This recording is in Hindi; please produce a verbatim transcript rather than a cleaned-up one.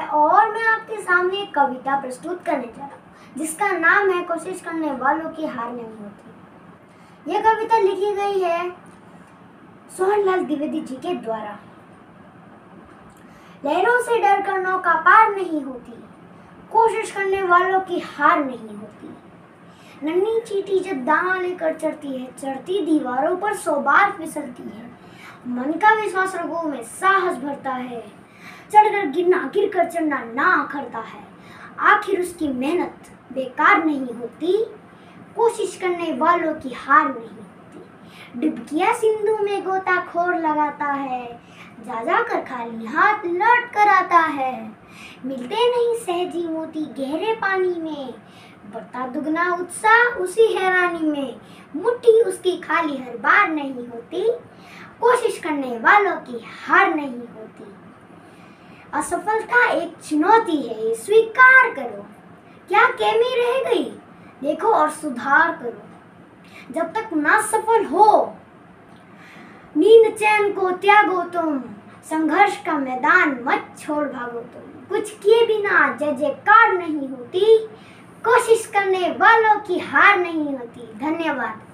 है और मैं आपके सामने एक कविता प्रस्तुत करने जा रहा हूँ जिसका नाम है कोशिश करने वालों की हार नहीं होती। यह कविता लिखी गई है सोहनलाल द्विवेदी जी के द्वारा। लहरों से डर कर नौका पार नहीं होती, कोशिश करने वालों की हार नहीं होती। नन्ही चींटी जब दाना लेकर चढ़ती है, चढ़ती दीवारों पर सौ बार फिसलती है। मन का विश्वास रगों में साहस भरता है, चढ़कर गिरना गिरकर चढ़ना ना अखरता है। आखिर उसकी मेहनत बेकार नहीं होती, कोशिश करने वालों की हार नहीं होती। डुबकियां सिंधु में गोताखोर लगाता है, जा जा कर खाली हाथ लौट कर आता है। मिलते नहीं सहजी मोती गहरे पानी में, बढ़ता दुगना उत्साह उसी हैरानी में। मुट्ठी उसकी खाली हर बार नहीं होती, कोशिश करने वालों की हार नहीं होती। असफलता एक चुनौती है, स्वीकार करो। क्या कमी रह गई देखो और सुधार करो। जब तक ना सफल हो नींद चैन को त्यागो तुम, संघर्ष का मैदान मत छोड़ भागो तुम। कुछ किए बिना जय जयकार नहीं होती, कोशिश करने वालों की हार नहीं होती। धन्यवाद।